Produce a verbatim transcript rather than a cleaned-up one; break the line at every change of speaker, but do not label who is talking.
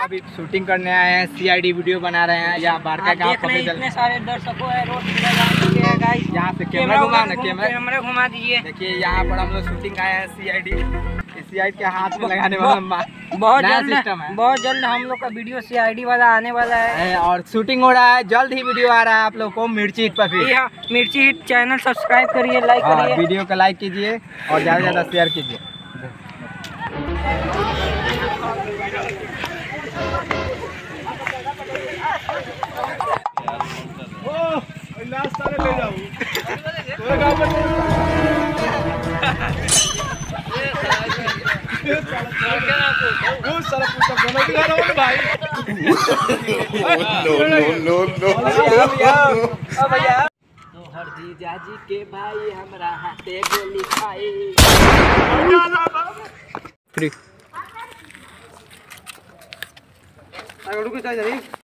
अभी शूटिंग करने आए हैं, सीआईडी वीडियो बना रहे हैं। यहाँ बारका गाँव
इतने सारे दर्शकों है, रोड गाइस।
यहाँ से कैमरा घुमा ना, कैमरा
कैमरा घुमा दीजिए।
देखिए यहाँ पर हम लोग शूटिंग आए हैं सीआईडी सीआईडी के हाथ में लगाने वाला
बहुत
नया
जल्द
सिस्टम है।
बहुत जल्द हम लोग का वीडियो सीआईडी वाला आने वाला है
और शूटिंग हो रहा है, जल्द ही वीडियो आ रहा है आप लोग को मिर्ची हिट पर। फिर
हाँ, मिर्ची हिट चैनल सब्सक्राइब करिए, लाइक करिए,
वीडियो को लाइक कीजिए और ज़्यादा से ज़्यादा शेयर कीजिए। ले जाऊँ तोहर जीजा जी के भाई हमरा हाथे गोली खाई। थ्री रुको चाहिए